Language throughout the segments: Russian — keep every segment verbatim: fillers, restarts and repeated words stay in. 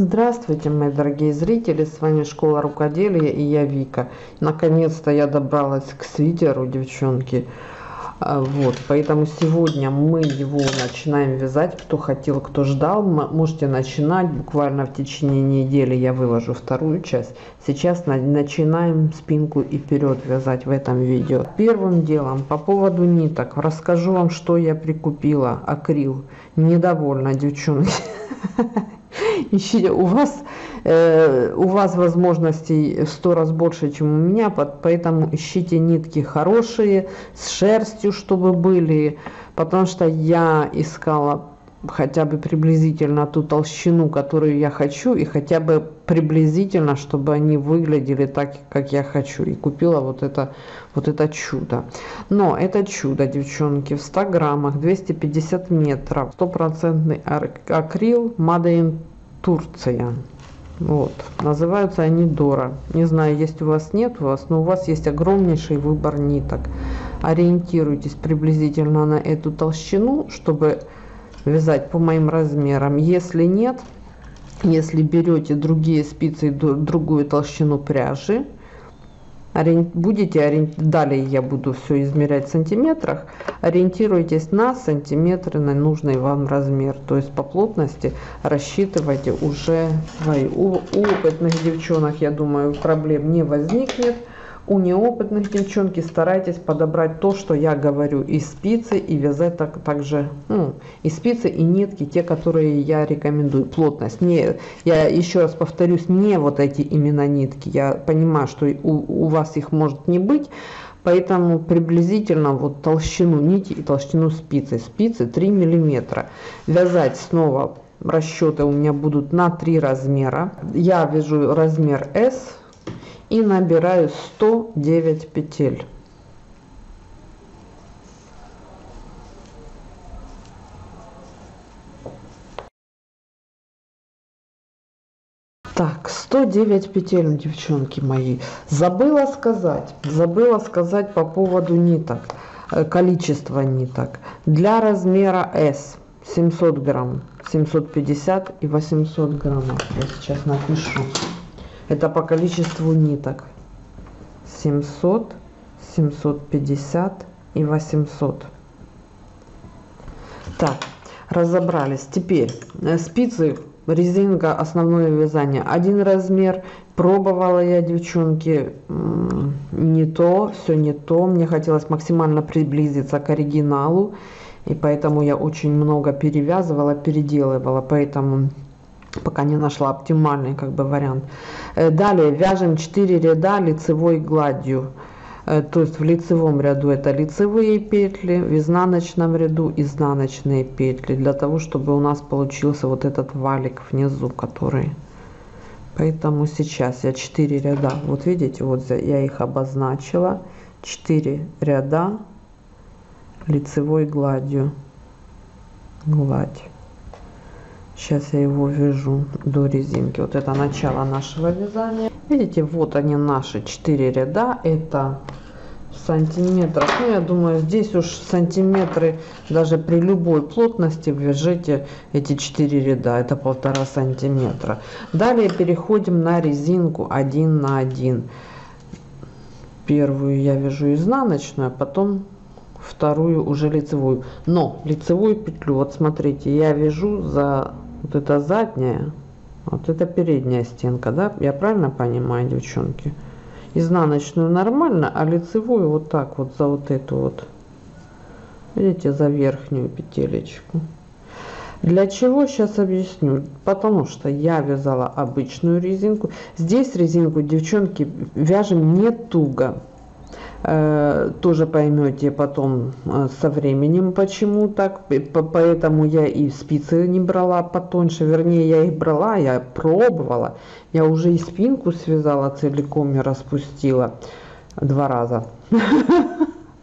Здравствуйте, мои дорогие зрители, с вами Школа Рукоделия и я Вика. Наконец-то я добралась к свитеру, девчонки. Вот, поэтому сегодня мы его начинаем вязать. Кто хотел, кто ждал, можете начинать. Буквально в течение недели я выложу вторую часть. Сейчас начинаем спинку и вперед вязать в этом видео. Первым делом по поводу ниток расскажу вам, что я прикупила. Акрил. Недовольна, девчонки. Ищите, у вас э, у вас возможностей в сто раз больше, чем у меня, поэтому ищите нитки хорошие, с шерстью, чтобы были, потому что я искала хотя бы приблизительно ту толщину, которую я хочу, и хотя бы приблизительно, чтобы они выглядели так, как я хочу, и купила вот это вот это чудо. Но это чудо, девчонки, в ста граммах, двести пятьдесят метров, стопроцентный акрил, made in Турция. Вот, называются они Дора. Не знаю, есть у вас, нет у вас, но у вас есть огромнейший выбор ниток. Ориентируйтесь приблизительно на эту толщину, чтобы вязать по моим размерам. Если нет, если берете другие спицы, другую толщину пряжи, будете ориент... далее я буду все измерять в сантиметрах, ориентируйтесь на сантиметры, на нужный вам размер, то есть по плотности рассчитывайте уже свои. У, у опытных девчонок, я думаю, проблем не возникнет. У неопытных девчонки старайтесь подобрать то, что я говорю, и спицы, и вязать так, также, ну, и спицы, и нитки, те, которые я рекомендую. Плотность. Не, я еще раз повторюсь, не вот эти именно нитки. Я понимаю, что у, у вас их может не быть, поэтому приблизительно вот толщину нити и толщину спицы. Спицы три миллиметра. Вязать снова расчеты у меня будут на три размера. Я вяжу размер эс. И набираю сто девять петель. Так, сто девять петель, девчонки мои. Забыла сказать, забыла сказать по поводу ниток, количество ниток. Для размера эс семьсот грамм, семьсот пятьдесят и восемьсот граммов. Я сейчас напишу. Это по количеству ниток. семьсот, семьсот пятьдесят и восемьсот. Так, разобрались. Теперь спицы, резинка, основное вязание. Один размер. Пробовала я, девчонки, не то, все не то. Мне хотелось максимально приблизиться к оригиналу. И поэтому я очень много перевязывала, переделывала. Поэтому... пока не нашла оптимальный как бы вариант. Далее вяжем четыре ряда лицевой гладью, то есть в лицевом ряду это лицевые петли, в изнаночном ряду изнаночные петли, для того чтобы у нас получился вот этот валик внизу, который. Поэтому сейчас я четыре ряда, вот видите, вот я их обозначила, четыре ряда лицевой гладью, гладь. Сейчас я его вяжу до резинки. Вот это начало нашего вязания. Видите, вот они наши четыре ряда. Это в сантиметрах. Ну, я думаю, здесь уж сантиметры, даже при любой плотности вяжите эти четыре ряда. Это полтора сантиметра. Далее переходим на резинку один на один. Первую я вяжу изнаночную, а потом вторую уже лицевую. Но лицевую петлю, вот смотрите, я вяжу за... вот это задняя, вот это передняя стенка, да? Я правильно понимаю, девчонки? Изнаночную нормально, а лицевую вот так вот за вот эту вот. Видите, за верхнюю петелечку. Для чего, сейчас объясню. Потому что я вязала обычную резинку. Здесь резинку, девчонки, вяжем не туго. Тоже поймете потом со временем, почему так. Поэтому я и спицы не брала потоньше, вернее я их брала, я пробовала, я уже и спинку связала целиком и распустила два раза.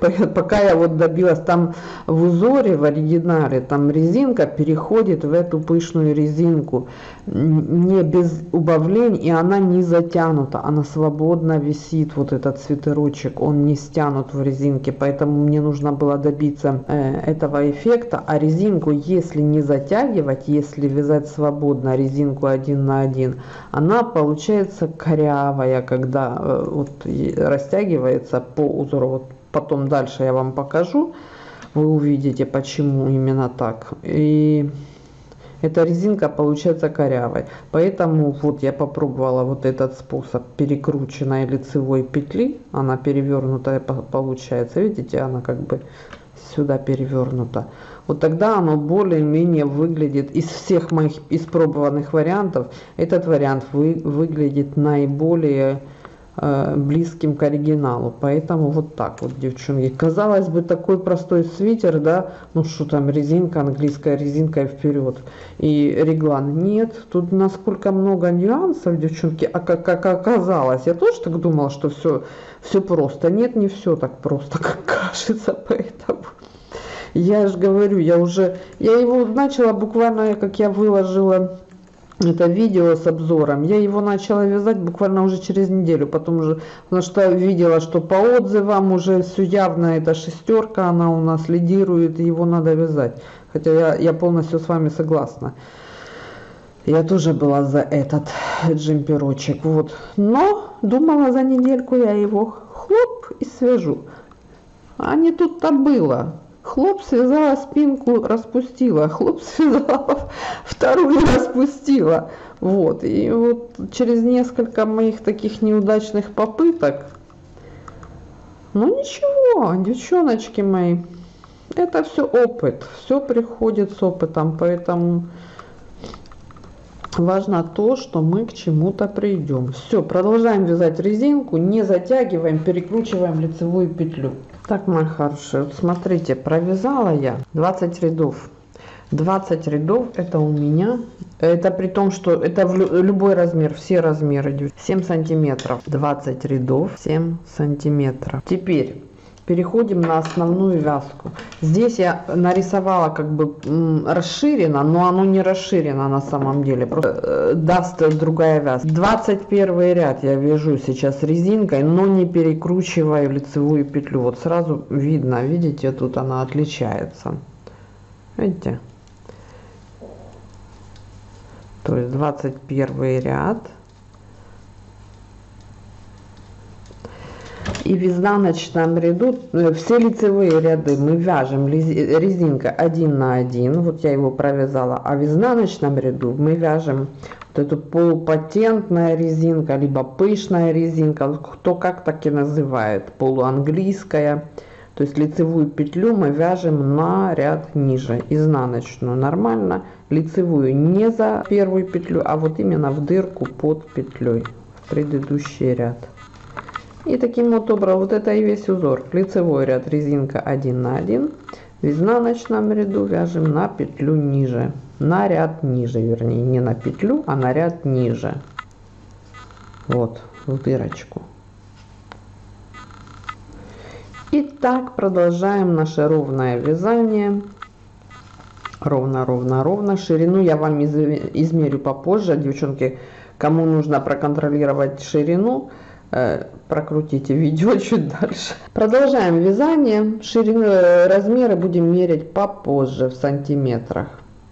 Пока я вот добилась, там в узоре, в оригинале, там резинка переходит в эту пышную резинку, не без убавлений, и она не затянута, она свободно висит, вот этот свитерочек, он не стянут в резинке, поэтому мне нужно было добиться э, этого эффекта. А резинку, если не затягивать, если вязать свободно резинку один на один, она получается корявая, когда э, вот растягивается по узору. Вот потом дальше я вам покажу, вы увидите, почему именно так. И эта резинка получается корявой. Поэтому вот я попробовала вот этот способ перекрученной лицевой петли. Она перевернутая получается. Видите, она как бы сюда перевернута. Вот тогда оно более-менее выглядит, из всех моих испробованных вариантов, этот вариант вы, выглядит наиболее э, близким к оригиналу. Поэтому вот так вот, девчонки. Казалось бы, такой простой свитер, да, ну что там, резинка, английская резинка и вперед. И реглан. Нет, тут насколько много нюансов, девчонки. А как, как оказалось, я тоже так думала, что все, все просто. Нет, не все так просто, как кажется, поэтому... Я же говорю, я уже, я его начала буквально, как я выложила это видео с обзором, я его начала вязать буквально уже через неделю, потом уже, потому что видела, что по отзывам уже все явно, эта шестерка, она у нас лидирует, и его надо вязать. Хотя я, я полностью с вами согласна. Я тоже была за этот джемперочек, вот. Но думала, за недельку я его хлоп и свяжу. А не тут-то было. Хлоп, связала спинку, распустила. Хлоп, связала, вторую распустила. Вот. И вот через несколько моих таких неудачных попыток, ну ничего, девчоночки мои, это все опыт. Все приходит с опытом. Поэтому важно то, что мы к чему-то придем. Все, продолжаем вязать резинку, не затягиваем, перекручиваем лицевую петлю. Так, мои хорошие, вот смотрите, провязала я двадцать рядов. двадцать рядов это у меня, это при том, что это в любой размер, все размеры, семь сантиметров. двадцать рядов, семь сантиметров. Теперь переходим на основную вязку. Здесь я нарисовала как бы расширено, но оно не расширено на самом деле, просто даст другая вязка. двадцать первый ряд я вяжу сейчас резинкой, но не перекручиваю лицевую петлю. Вот сразу видно, видите, тут она отличается. Видите? То есть двадцать первый ряд. И в изнаночном ряду все лицевые ряды мы вяжем резинка один на один, вот я его провязала, а в изнаночном ряду мы вяжем вот эту полупатентная резинка, либо пышная резинка, кто как так и называет, полуанглийская. То есть лицевую петлю мы вяжем на ряд ниже, изнаночную нормально, лицевую не за первую петлю, а вот именно в дырку под петлей, в предыдущий ряд. И таким вот образом, вот это и весь узор. Лицевой ряд резинка один на один, в изнаночном ряду вяжем на петлю ниже, на ряд ниже, вернее, не на петлю, а на ряд ниже. Вот, в дырочку. И так продолжаем наше ровное вязание. Ровно, ровно, ровно. Ширину я вам измерю попозже, девчонки. Кому нужно проконтролировать ширину, прокрутите видео чуть дальше. Продолжаем вязание. Ширину, размеры будем мерять попозже в сантиметрах.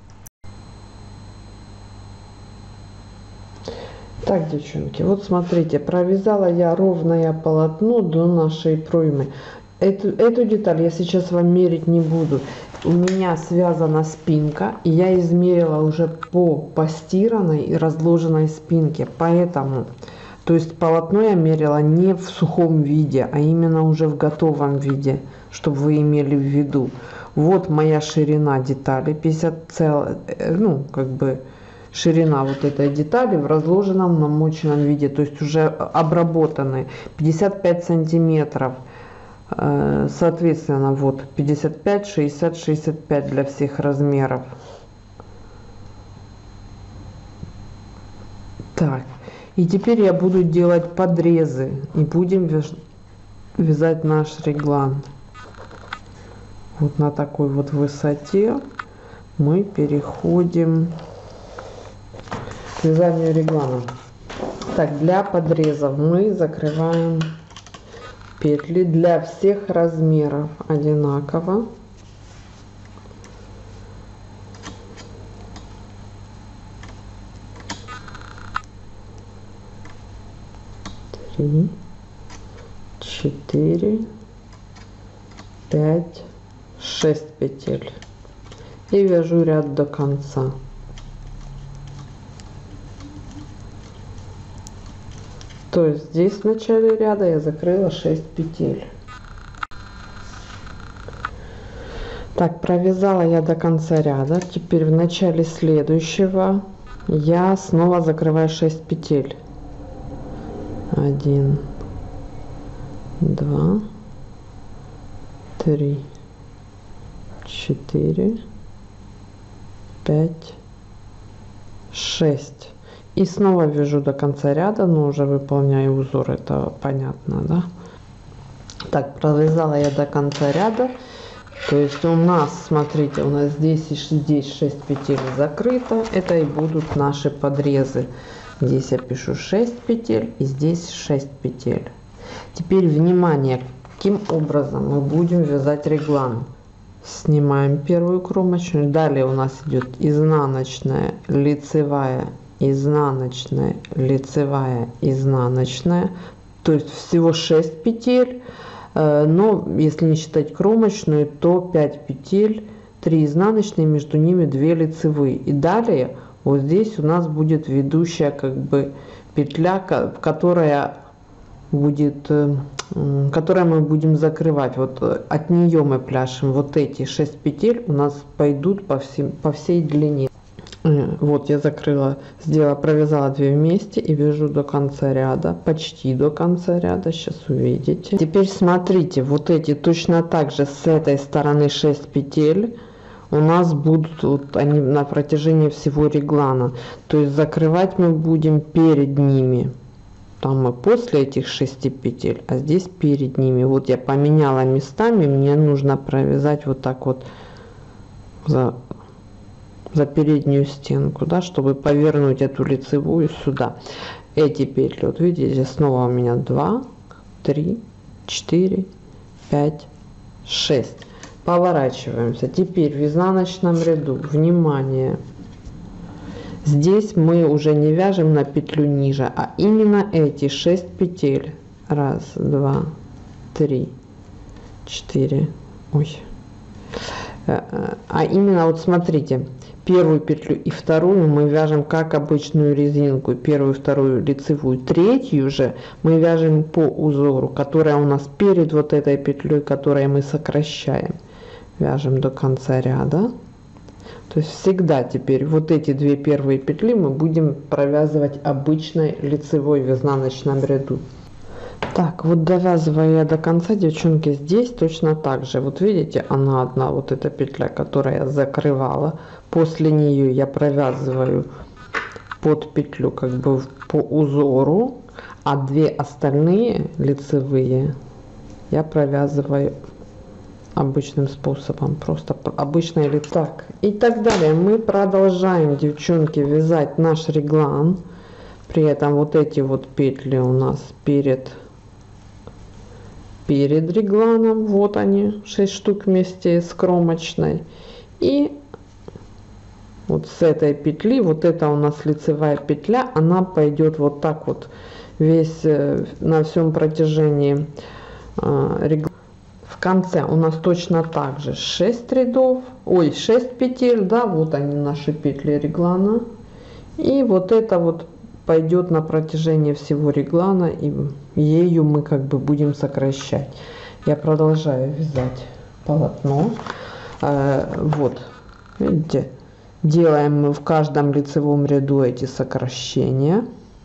Так, девчонки, вот смотрите, провязала я ровное полотно до нашей проймы. Эту, эту деталь я сейчас вам мерить не буду. У меня связана спинка, и я измерила уже по постиранной и разложенной спинке, поэтому... То есть полотно я мерила не в сухом виде, а именно уже в готовом виде, чтобы вы имели в виду. Вот моя ширина детали, пятьдесят целых, ну, как бы ширина вот этой детали в разложенном намоченном виде, то есть уже обработанные, пятьдесят пять сантиметров. Соответственно, вот пятьдесят пять, шестьдесят, шестьдесят пять для всех размеров. Так. И теперь я буду делать подрезы и будем вязать наш реглан. Вот на такой вот высоте мы переходим к вязанию реглана. Так, для подрезов мы закрываем петли для всех размеров одинаково. Три, четыре, пять, шесть петель. И вяжу ряд до конца. То есть здесь в начале ряда я закрыла шесть петель. Так, провязала я до конца ряда. Теперь в начале следующего я снова закрываю шесть петель. Один, два, три, четыре, пять, шесть. И снова вяжу до конца ряда, но уже выполняю узор, это понятно, да? Так, провязала я до конца ряда. То есть у нас, смотрите, у нас здесь и здесь шесть петель закрыто. Это и будут наши подрезы. Здесь я пишу шесть петель и здесь шесть петель. Теперь внимание, каким образом мы будем вязать реглан. Снимаем первую кромочную. Далее у нас идет изнаночная, лицевая, изнаночная, лицевая, изнаночная. То есть всего шесть петель. Но если не считать кромочную, то пять петель, три изнаночные, между ними две лицевые. И далее вот здесь у нас будет ведущая как бы петля, которая будет, которой мы будем закрывать. Вот от нее мы пляшем. Вот эти шесть петель у нас пойдут по всей, по всей длине. Вот я закрыла, сделала, провязала две вместе и вяжу до конца ряда, почти до конца ряда, сейчас увидите. Теперь смотрите, вот эти точно так же с этой стороны шесть петель у нас будут вот они на протяжении всего реглана. То есть закрывать мы будем перед ними. Там мы после этих шести петель, а здесь перед ними. Вот я поменяла местами, мне нужно провязать вот так вот за за переднюю стенку, да, чтобы повернуть эту лицевую сюда. Эти петли, вот видите, снова у меня два, три, четыре, пять, шесть. Поворачиваемся. Теперь в изнаночном ряду, внимание, здесь мы уже не вяжем на петлю ниже, а именно эти шесть петель. Раз, два, три, четыре, ой. А именно вот смотрите, первую петлю и вторую мы вяжем как обычную резинку, первую, вторую лицевую, третью же мы вяжем по узору, которая у нас перед вот этой петлей, которой мы сокращаем, вяжем до конца ряда. То есть всегда теперь вот эти две первые петли мы будем провязывать обычной лицевой в изнаночном ряду. Так, вот довязываю я до конца, девчонки, здесь точно так же. Вот видите, она одна, вот эта петля, которую я закрывала. После нее я провязываю под петлю как бы по узору, а две остальные лицевые я провязываю обычным способом, просто обычное лицо. Так, и так далее. Мы продолжаем, девчонки, вязать наш реглан. При этом вот эти вот петли у нас перед перед регланом, вот они, шесть штук вместе с кромочной. И вот с этой петли, вот это у нас лицевая петля, она пойдет вот так вот весь на всем протяжении э, реглана. В конце у нас точно так же шесть рядов, ой, шесть петель, да, вот они наши петли реглана. И вот это вот пойдет на протяжении всего реглана, и ею мы как бы будем сокращать. Я продолжаю вязать полотно. Э, вот, видите, делаем мы в каждом лицевом ряду эти сокращения.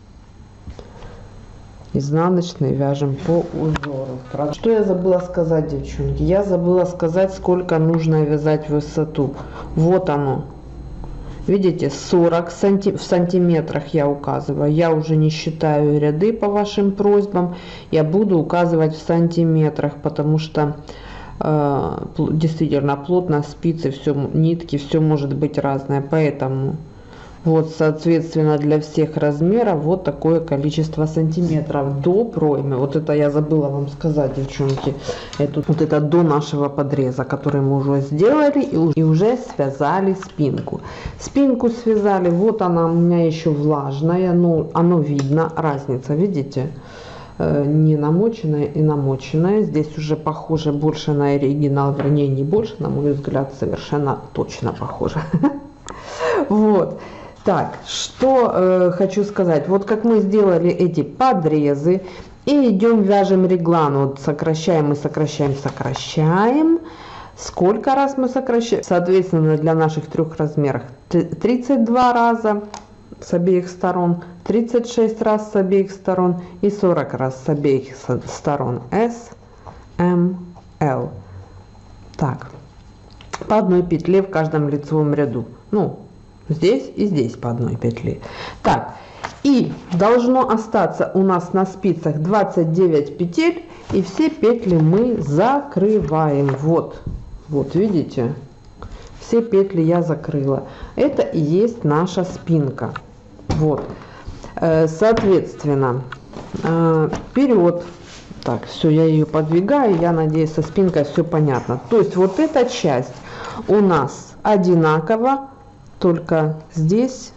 Изнаночный вяжем по узору. Что я забыла сказать, девчонки? Я забыла сказать, сколько нужно вязать высоту. Вот оно. Видите, сорок санти... в сантиметрах я указываю. Я уже не считаю ряды по вашим просьбам. Я буду указывать в сантиметрах, потому что действительно плотно, спицы, все, нитки, все может быть разное, поэтому вот, соответственно, для всех размеров вот такое количество сантиметров до проймы. Вот это я забыла вам сказать, девчонки. Это, вот это до нашего подреза, который мы уже сделали и, и уже связали спинку. Спинку связали, вот она у меня еще влажная, но оно видно, разница, видите? Не намоченная и намоченная. Здесь уже похоже больше на оригинал, вернее не больше, на мой взгляд, совершенно точно похоже. Вот. Так, что э, хочу сказать. Вот как мы сделали эти подрезы. И идем вяжем реглан. Вот сокращаем и сокращаем, сокращаем. Сколько раз мы сокращаем? Соответственно, для наших трех размеров тридцать два раза с обеих сторон, тридцать шесть раз с обеих сторон и сорок раз с обеих сторон. S, M, L. Так, по одной петле в каждом лицевом ряду. Ну, здесь и здесь по одной петле. Так, и должно остаться у нас на спицах двадцать девять петель, и все петли мы закрываем. Вот, вот видите, все петли я закрыла. Это и есть наша спинка. Вот, соответственно, вперед. Так, все, я ее подвигаю, я надеюсь, со спинкой все понятно. То есть вот эта часть у нас одинаково, только здесь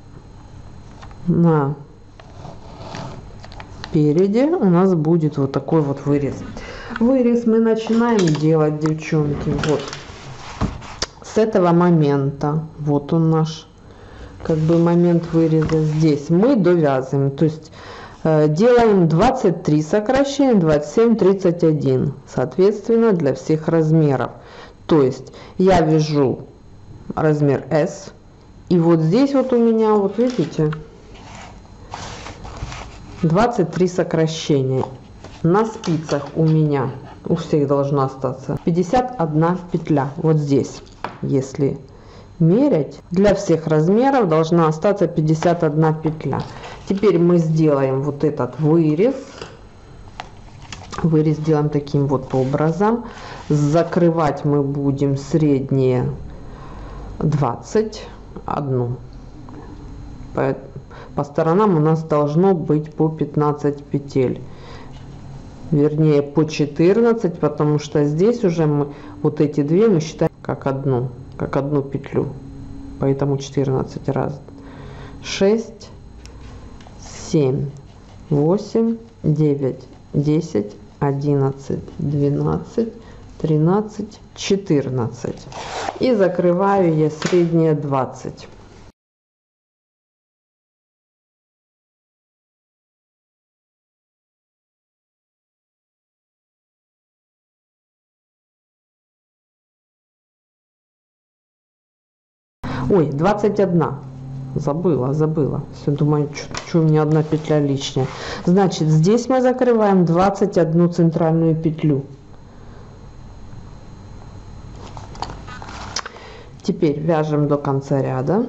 на переде у нас будет вот такой вот вырез. Вырез мы начинаем делать, девчонки, вот с этого момента. Вот он наш, как бы, момент выреза. Здесь мы довязываем, то есть э, делаем двадцать три сокращения, двадцать семь, тридцать один, соответственно, для всех размеров. То есть я вяжу размер S, и вот здесь вот у меня, вот видите, двадцать три сокращения. На спицах у меня у всех должно остаться пятьдесят одна петля. Вот здесь, если мерять, для всех размеров должна остаться пятьдесят одна петля. Теперь мы сделаем вот этот вырез. Вырез делаем таким вот образом. Закрывать мы будем средние двадцать одну. По, по сторонам у нас должно быть по пятнадцать петель. Вернее, по четырнадцать, потому что здесь уже мы вот эти две мы считаем как одну, как одну петлю. Поэтому четырнадцать раз. шесть, семь, восемь, девять, десять, одиннадцать, двенадцать, тринадцать, четырнадцать. И закрываю я средние двадцать. Ой, двадцать одна. Забыла, забыла. Все, думаю, что у меня одна петля лишняя. Значит, здесь мы закрываем двадцать одну центральную петлю. Теперь вяжем до конца ряда.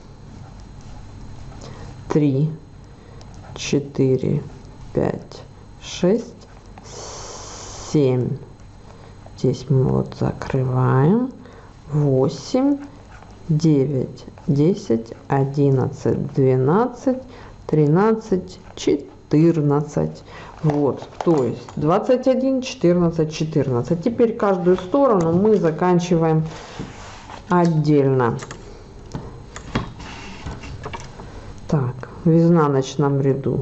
три, четыре, пять, шесть, семь. Здесь мы вот закрываем. восемь, девять, десять, одиннадцать, двенадцать, тринадцать, четырнадцать. Вот, то есть двадцать один, четырнадцать, четырнадцать. Теперь каждую сторону мы заканчиваем отдельно. Так, в изнаночном ряду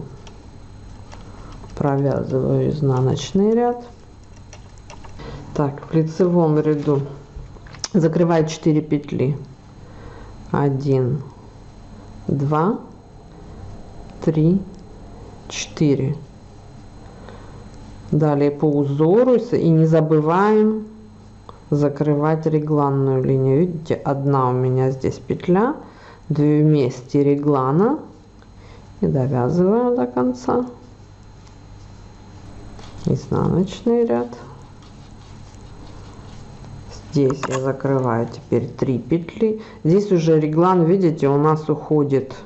провязываю изнаночный ряд. Так, в лицевом ряду закрываю четыре петли. один, два, три, четыре. Далее по узору, и не забываем закрывать регланную линию. Видите, одна у меня здесь петля, две вместе реглана, и довязываем до конца. Изнаночный ряд. Здесь я закрываю теперь три петли. Здесь уже реглан, видите, у нас уходит,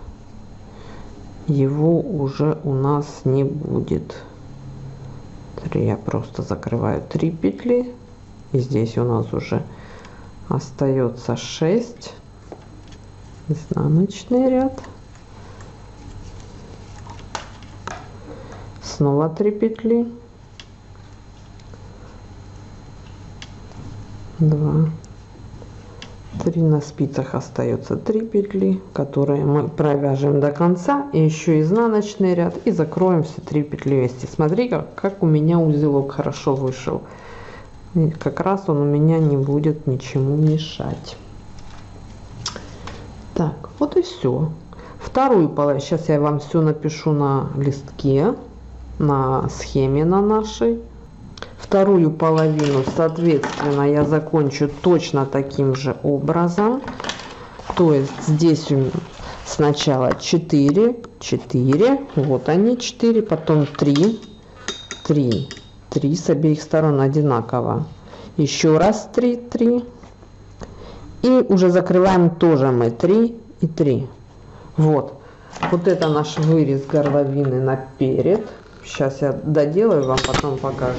его уже у нас не будет. Я просто закрываю три петли И здесь у нас уже остается шесть. Изнаночный ряд. Снова три петли. два, три, на спицах остается три петли, которые мы провяжем до конца, и еще изнаночный ряд, и закроем все три петли вместе. Смотри, как, как у меня узелок хорошо вышел. И как раз он у меня не будет ничему мешать. Так, вот и все. Вторую половину, сейчас я вам все напишу на листке, на схеме на нашей. Вторую половину, соответственно, я закончу точно таким же образом. То есть здесь у меня сначала четыре, четыре, вот они четыре, потом три, три, три с обеих сторон одинаково. Еще раз три, три. И уже закрываем тоже мы три и три. Вот. Вот это наш вырез горловины наперед. Сейчас я доделаю, вам потом покажу.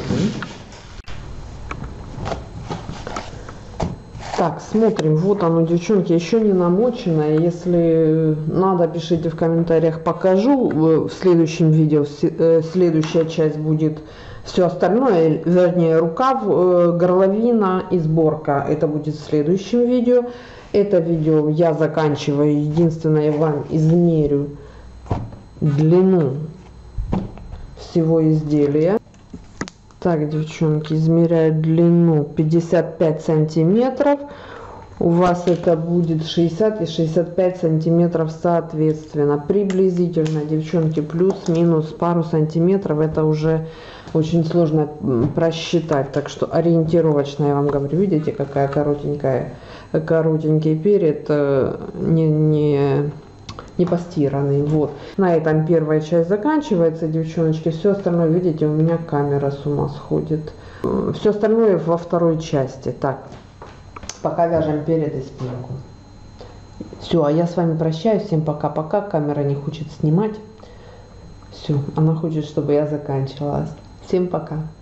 Так, смотрим. Вот оно, девчонки, еще не намоченное. Если надо, пишите в комментариях, покажу. В следующем видео следующая часть будет все остальное, вернее, рукав, горловина и сборка. Это будет в следующем видео. Это видео я заканчиваю. Единственное, я вам измерю длину всего изделия. Так, девчонки, измеряю длину пятьдесят пять сантиметров. У вас это будет шестьдесят и шестьдесят пять сантиметров соответственно. Приблизительно, девчонки, плюс-минус пару сантиметров. Это уже очень сложно просчитать. Так что ориентировочно я вам говорю. Видите, какая коротенькая, коротенький перед, не, не, не постиранный. Вот. На этом первая часть заканчивается, девчоночки. Все остальное, видите, у меня камера с ума сходит. Все остальное во второй части. Так, пока вяжем перед и спинку. Все, а я с вами прощаюсь. Всем пока-пока. Камера не хочет снимать. Все, она хочет, чтобы я заканчивала. Всем пока.